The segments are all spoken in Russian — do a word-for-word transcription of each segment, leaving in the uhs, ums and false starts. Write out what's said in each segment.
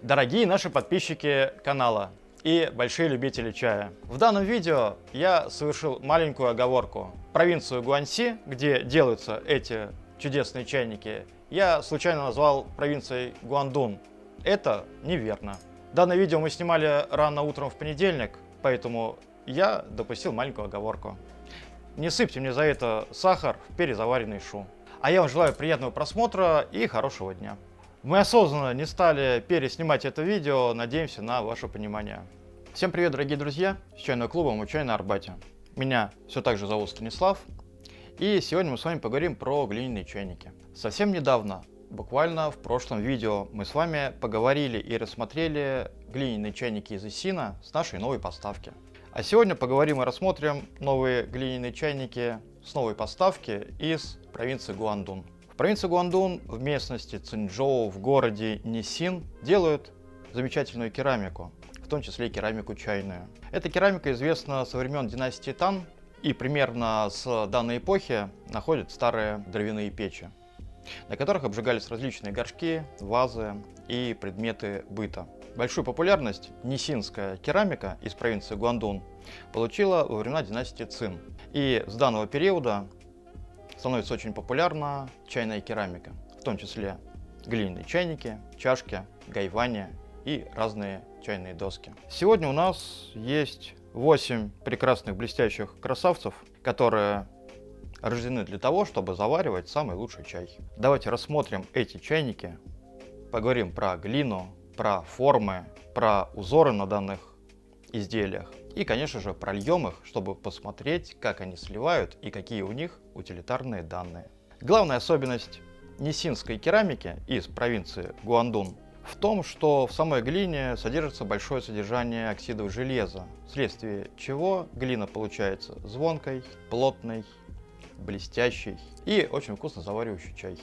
Дорогие наши подписчики канала и большие любители чая. В данном видео я совершил маленькую оговорку. Провинцию Гуанси, где делаются эти чудесные чайники, я случайно назвал провинцией Гуандун. Это неверно. Данное видео мы снимали рано утром в понедельник, поэтому я допустил маленькую оговорку. Не сыпьте мне за это сахар в перезаваренный шу. А я вам желаю приятного просмотра и хорошего дня. Мы осознанно не стали переснимать это видео, надеемся на ваше понимание. Всем привет, дорогие друзья, с чайного клуба «Мой чай» на Арбате. Меня все так же зовут Станислав, и сегодня мы с вами поговорим про глиняные чайники. Совсем недавно, буквально в прошлом видео, мы с вами поговорили и рассмотрели глиняные чайники из Исина с нашей новой поставки. А сегодня поговорим и рассмотрим новые глиняные чайники с новой поставки из провинции Гуандун. В провинции Гуандун, в местности Цинчжоу, в городе Нисин, делают замечательную керамику, в том числе и керамику чайную. Эта керамика известна со времен династии Тан, и примерно с данной эпохи находят старые дровяные печи, на которых обжигались различные горшки, вазы и предметы быта. Большую популярность нисинская керамика из провинции Гуандун получила во времена династии Цин. И с данного периода становится очень популярна чайная керамика, в том числе глиняные чайники, чашки, гайвани и разные чайные доски. Сегодня у нас есть восемь прекрасных блестящих красавцев, которые рождены для того, чтобы заваривать самый лучший чай. Давайте рассмотрим эти чайники, поговорим про глину, про формы, про узоры на данных изделиях. И, конечно же, прольем их, чтобы посмотреть, как они сливают и какие у них утилитарные данные. Главная особенность нисинской керамики из провинции Гуандун в том, что в самой глине содержится большое содержание оксидов железа, вследствие чего глина получается звонкой, плотной, блестящей и очень вкусно заваривающей чай.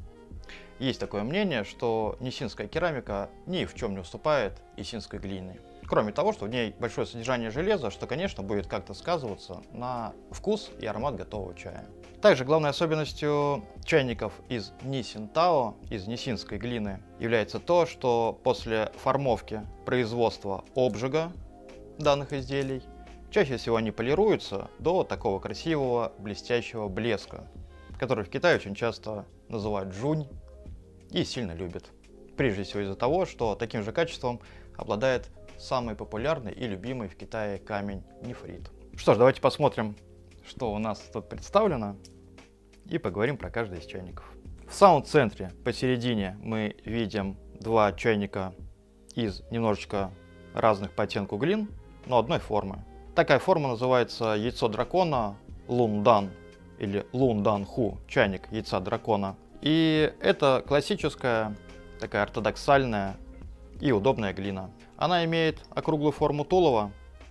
Есть такое мнение, что нисинская керамика ни в чем не уступает исинской глине. Кроме того, что в ней большое содержание железа, что, конечно, будет как-то сказываться на вкус и аромат готового чая. Также главной особенностью чайников из Нисинтао, из нисинской глины, является то, что после формовки, производства, обжига данных изделий, чаще всего они полируются до такого красивого блестящего блеска, который в Китае очень часто называют жунь и сильно любят. Прежде всего из-за того, что таким же качеством обладает самый популярный и любимый в Китае камень нефрит. Что ж, давайте посмотрим, что у нас тут представлено, и поговорим про каждый из чайников. В самом центре, посередине, мы видим два чайника из немножечко разных по оттенку глин, но одной формы. Такая форма называется яйцо дракона Лундан или Лундан-ху, чайник яйца дракона. И это классическая, такая ортодоксальная и удобная глина. Она имеет округлую форму тулова,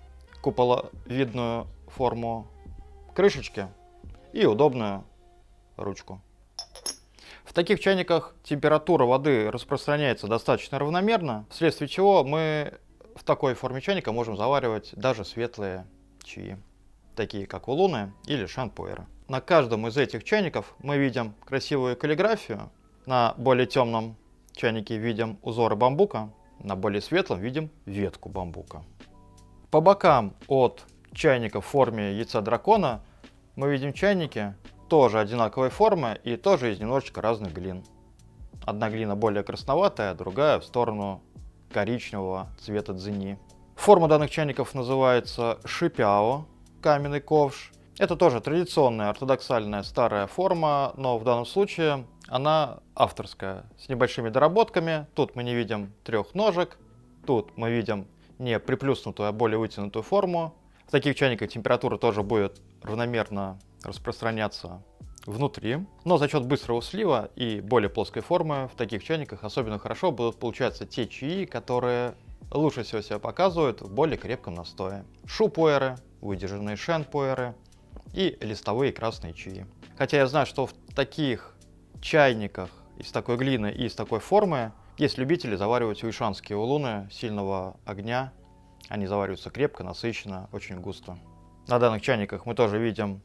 куполовидную форму крышечки и удобную ручку. В таких чайниках температура воды распространяется достаточно равномерно, вследствие чего мы в такой форме чайника можем заваривать даже светлые чаи, такие как улуны или шанпуэры. На каждом из этих чайников мы видим красивую каллиграфию. На более темном чайнике видим узоры бамбука, на более светлом видим ветку бамбука. По бокам от чайника в форме яйца дракона мы видим чайники тоже одинаковой формы и тоже из немножечко разных глин. Одна глина более красноватая, другая в сторону коричневого цвета цзиньи. Форма данных чайников называется шипяо, каменный ковш. Это тоже традиционная ортодоксальная старая форма, но в данном случае она авторская, с небольшими доработками. Тут мы не видим трех ножек, тут мы видим не приплюснутую, а более вытянутую форму. В таких чайниках температура тоже будет равномерно распространяться внутри. Но за счет быстрого слива и более плоской формы в таких чайниках особенно хорошо будут получаться те чаи, которые лучше всего себя показывают в более крепком настое. Шупуэры, выдержанные шенпуэры и листовые красные чаи. Хотя я знаю, что в таких чайниках из такой глины и из такой формы есть любители заваривать уишанские улуны сильного огня. Они завариваются крепко, насыщенно, очень густо. На данных чайниках мы тоже видим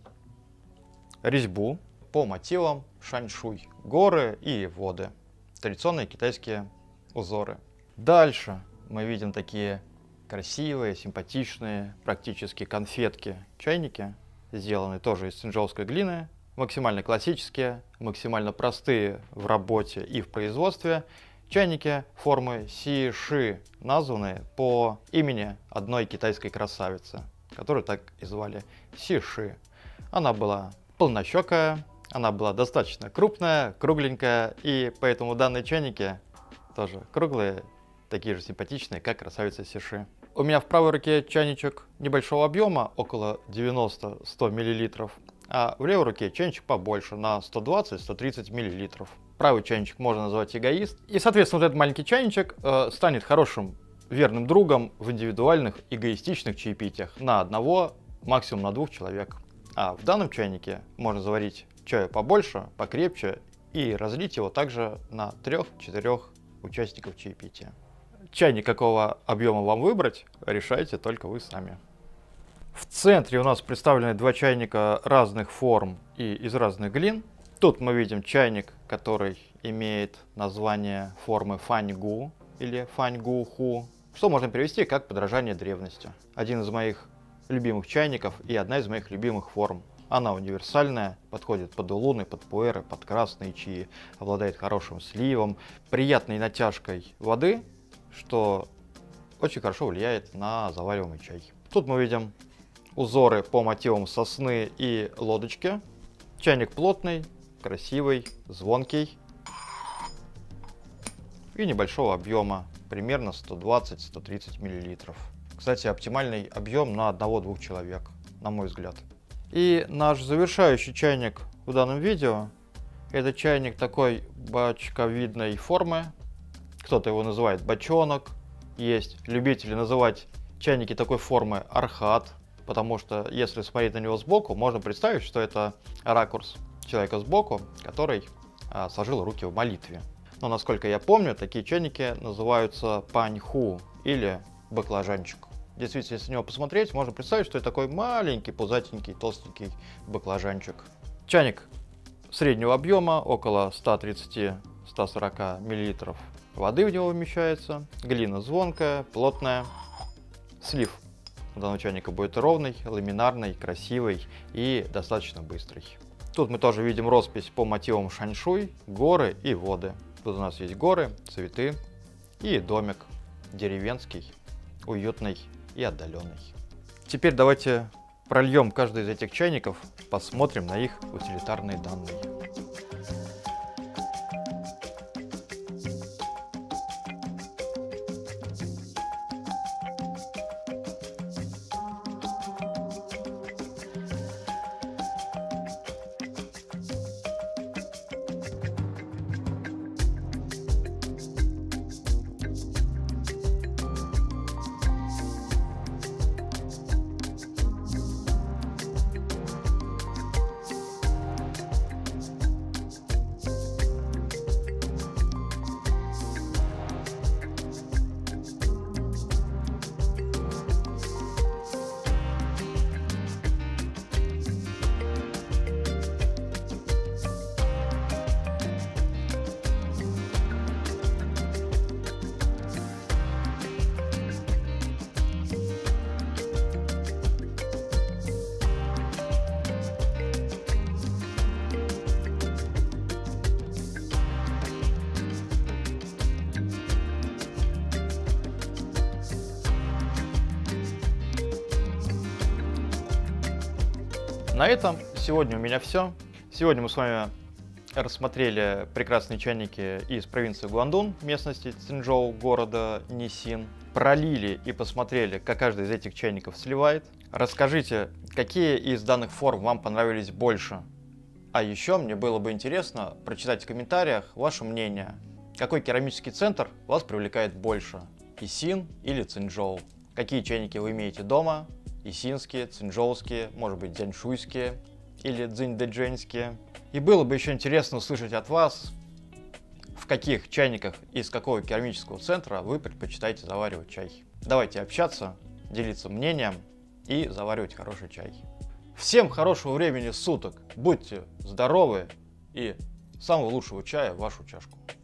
резьбу по мотивам шаньшуй, горы и воды, традиционные китайские узоры. Дальше мы видим такие красивые, симпатичные, практически конфетки чайники, сделанные тоже из цинжоуской глины, максимально классические, максимально простые в работе и в производстве. Чайники формы Си-Ши, названные по имени одной китайской красавицы, которую так и звали Си-Ши. Она была полнощекая, она была достаточно крупная, кругленькая, и поэтому данные чайники тоже круглые, такие же симпатичные, как красавица Си-Ши. У меня в правой руке чайничек небольшого объема, около девяноста — ста миллилитров, а в левой руке чайничек побольше, на сто двадцать — сто тридцать миллилитров. Правый чайничек можно назвать эгоист. И, соответственно, вот этот маленький чайничек э, станет хорошим, верным другом в индивидуальных эгоистичных чаепитиях на одного, максимум на двух человек. А в данном чайнике можно заварить чаю побольше, покрепче и разлить его также на трех-четырех участников чаепития. Чайник какого объема вам выбрать, решайте только вы сами. В центре у нас представлены два чайника разных форм и из разных глин. Тут мы видим чайник, который имеет название формы фаньгу или фаньгу-ху, что можно перевести как подражание древности. Один из моих любимых чайников и одна из моих любимых форм. Она универсальная, подходит под улуны, под пуэры, под красные чаи, обладает хорошим сливом, приятной натяжкой воды, что очень хорошо влияет на завариваемый чай. Тут мы видим узоры по мотивам сосны и лодочки. Чайник плотный, красивый, звонкий и небольшого объема, примерно сто двадцать — сто тридцать миллилитров. Кстати, оптимальный объем на одного-двух человек, на мой взгляд. И наш завершающий чайник в данном видео — это чайник такой бочковидной формы. Кто-то его называет бочонок. Есть любители называть чайники такой формы архат, потому что если смотреть на него сбоку, можно представить, что это ракурс человека сбоку, который а, сложил руки в молитве. Но насколько я помню, такие чайники называются паньху или баклажанчик. Действительно, если на него посмотреть, можно представить, что это такой маленький, пузатенький, толстенький баклажанчик. Чайник среднего объема, около ста тридцати — ста сорока миллилитров воды в него вмещается. Глина звонкая, плотная. Слив у данного чайника будет ровный, ламинарный, красивый и достаточно быстрый. Тут мы тоже видим роспись по мотивам шаньшуй, горы и воды. Тут у нас есть горы, цветы и домик деревенский, уютный и отдаленный. Теперь давайте прольем каждый из этих чайников, посмотрим на их утилитарные данные. На этом сегодня у меня все. Сегодня мы с вами рассмотрели прекрасные чайники из провинции Гуандун, местности Цинчжоу, города Нисин. Пролили и посмотрели, как каждый из этих чайников сливает. Расскажите, какие из данных форм вам понравились больше. А еще мне было бы интересно прочитать в комментариях ваше мнение. Какой керамический центр вас привлекает больше? Исин или Цинчжоу? Какие чайники вы имеете дома? Исинские, цинчжоуские, может быть дзяньшуйские или цзиньдэджэньские. И было бы еще интересно услышать от вас, в каких чайниках из какого керамического центра вы предпочитаете заваривать чай. Давайте общаться, делиться мнением и заваривать хороший чай. Всем хорошего времени суток, будьте здоровы и самого лучшего чая в вашу чашку.